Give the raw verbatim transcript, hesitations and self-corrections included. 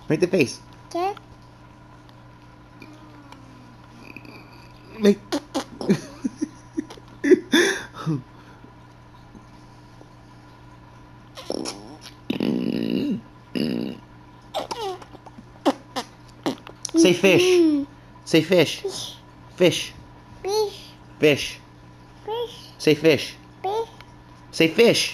Make the face. Okay. Make. Say fish. Say fish. Fish. Fish. Fish. Fish. Say fish. Fish. Say fish.